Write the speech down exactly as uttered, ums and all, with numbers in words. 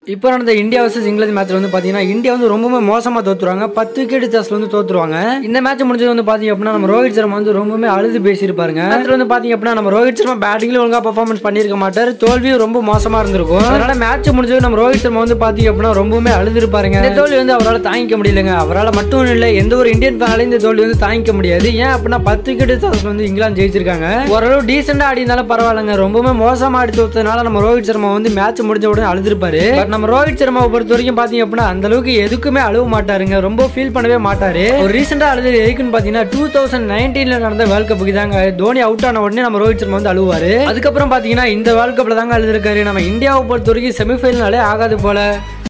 இப்போ நடந்த India versus England மேட்ச்ல வந்து பாத்தீங்கன்னா இந்தியா வந்து ரொம்பவே மோசமா தோத்துருவாங்க. பத்து விக்கெட் வித்தியாசத்துல வந்து தோத்துருவாங்க. இந்த மேட்ச் முடிஞ்சது வந்து பாத்தீங்க அப்படின்னா நம்ம ரோஹித் சர்மா வந்து ரொம்பவே அழுது பேசியிருப்பாருங்க. மேட்ச்ல வந்து பாத்தீங்க அப்படின்னா நம்ம ரோஹித் சர்மா பேட்டிங்ல ஒழுங்கா பெர்ஃபார்மன்ஸ் பண்ணிருக்க மாட்டாரு. தோல்வியும் ரொம்ப மோசமா இருந்திருக்கும். அதனால மேட்ச் முடிஞ்சது நம்ம ரோஹித் சர்மா வந்து பாத்தீங்க அப்படின்னா ரொம்பவே அழுது இருப்பாருங்க. இந்த தோல்வி வந்து அவரால் தாங்கிக்க முடியலங்க. அவரால் மட்டும் இல்ல, எந்த ஒரு இந்தியன் ஃபேனாலையும் இந்த தோல்வி வந்து தாங்கிக்க முடியாது. ஏன் அப்படின்னா பத்து விக்கெட் வித்தியாசத்துல வந்து இங்கிலாந்து ஜெயிச்சிருக்காங்க. ஓரளவு டீசெண்டா ஆடி இருந்தாலும் பரவாயில்லைங்க. ரொம்பவே மோசமா ஆடி தோத்ததுனால நம்ம ரோஹித் சர்மா வந்து மேட்ச் முடிஞ்ச உடனே அழுதுருப்பாரு. பட் நம்ம ரோஹித் சர்மா பொறுத்த வரைக்கும் பாத்தீங்க அப்படின்னா அந்த அளவுக்கு எதுக்குமே அழுவ மாட்டாருங்க. ரொம்ப ஃபீல் பண்ணவே மாட்டாரு. ஒரு ரீசெண்டா அழுது எதுக்குன்னு பாத்தீங்கன்னா டூ தௌசண்ட் நைன்டீன்ல நடந்த வேர்ல்ட் கப்புக்கு தாங்க. தோனி அவுட் ஆன உடனே நம்ம ரோஹித் சர்மா வந்து அழுவாரு. அதுக்கப்புறம் பாத்தீங்கன்னா இந்த வேர்ல்ட் கப்ல தாங்க அழுதுருக்காரு. நம்ம இந்தியாவை பொறுத்த வரைக்கும் செமிஃபைனலே ஆகாது போல.